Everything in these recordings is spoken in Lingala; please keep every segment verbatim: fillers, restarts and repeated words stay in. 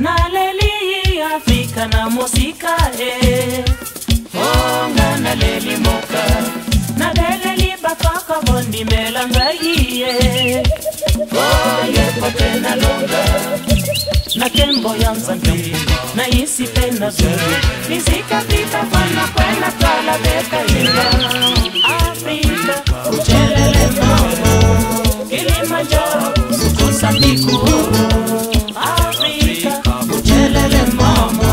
Naleli Afrika na musika eh. Onga naleli moka Naleli bakaka bondi melanga iye Oye kote na longa Na kembo ya nzambi Na isi pena zuri Mizika Afrika fana kwena kala beka inga Afrika uchelele mama Kilimanjaro sukusa miku Afrika uchelele mama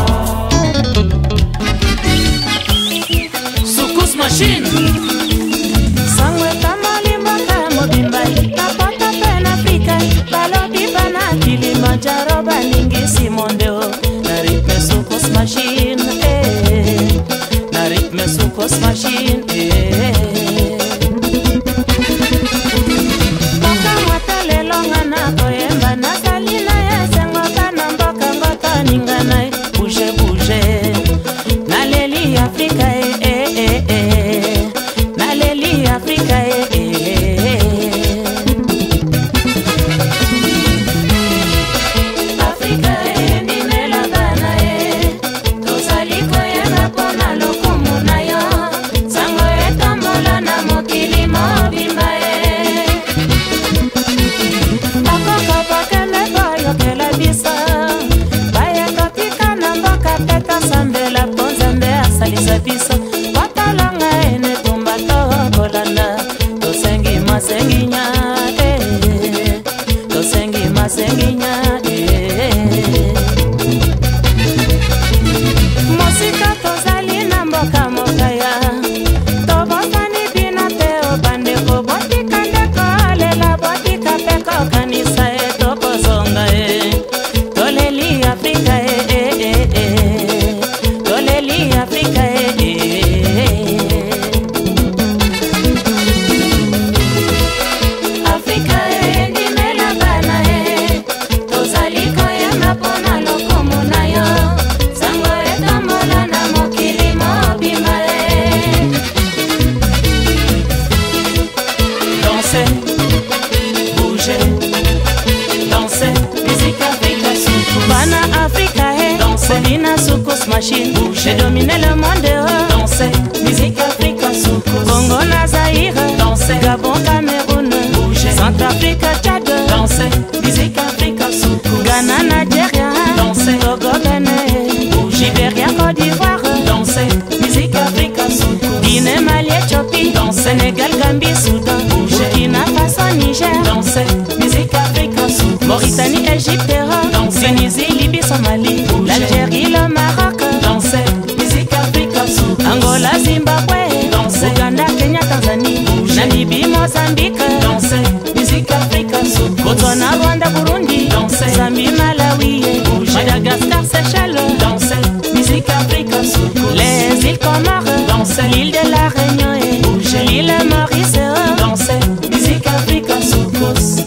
Sukus machine Sangwe tamali maka mobimbai Napota pen Afrika Balobi bana Kilimanjaro baningi simondeo Na ritme sukus machine eh. Na ritme sukus machine eh. Boka mwatele longa na koyemba Na salina ya sengo kana mboka ngota ninganai Bouge bouge Naleli Afrika eh eh eh eh Naleli Afrika eh eh eh Afrika eh ninela bana eh Tozali koyemba pona lokumu na yo Sango etombola na mokili mobimba eh Bakoko bakele boyo kela bisa Baye kopika na mboka peta sambela ponzambe asalisa bisa Watalonga ene tumba tokolana Tosengi masenginya eh Tosengi masenginya eh Mosika tozali na mboka mokaya Tobosani bina teo bandeko Botika ndeko alela botika peko kanisa e tokozonga e Toleli Afrika e e e e Toleli Afrika e e e Afrika e nimela bana e Tozali koyemba pona lokumu na yo Sango etombola na mokili mobimba e Danser, bouger, danser, musique Afrika sukus Bana Afrika e danser, Lina sukus machine Bouger, dominer le monde oh Danser, musique Afrika sukus Congo na Zaire Danser, Gabon, Cameroun Bouger, Centrafrique, Tchad Danser, musique Afrika sukus Ghana, Nigeria Danser, Togo, Benin Bouger, Liberia, Côte d'Ivoire Danser, musique Afrika sukus Guinée, Mali, Éthiopie Danser, Sénégal, Gambie, Soudan Burkina Faso, Niger Danser, musique Afrika sukus Mauritanie, Égypte, Danser, Tunisie, Libye, Somalie L'Algérie, le Maroc Danser, musique Afrika sukus Angola, Zimbabwe Danser, Uganda, Kenya, Tanzanie Namibie, Mozambique Danser, musique Afrika sukus Botswana, Rwanda, Burundi Danser, Zambie, Malawi Madagascar, Seychelles Danser, musique Afrika sukus Les îles Comores Danser, l'île de la Réunion et l'île Maurice Danser, musique Afrika sukus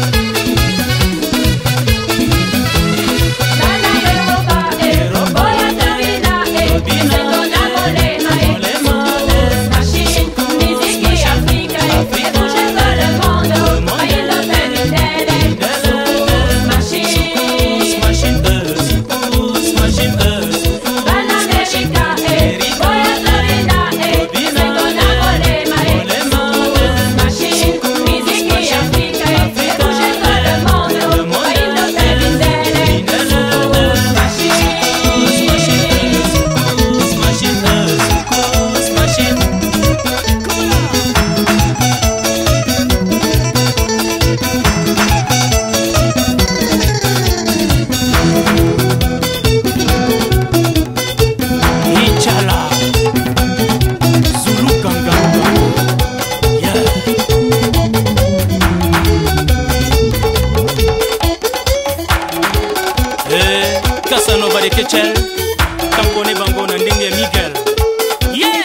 Ketchel, Tampone Bango na ndenge Miguel. Yeah!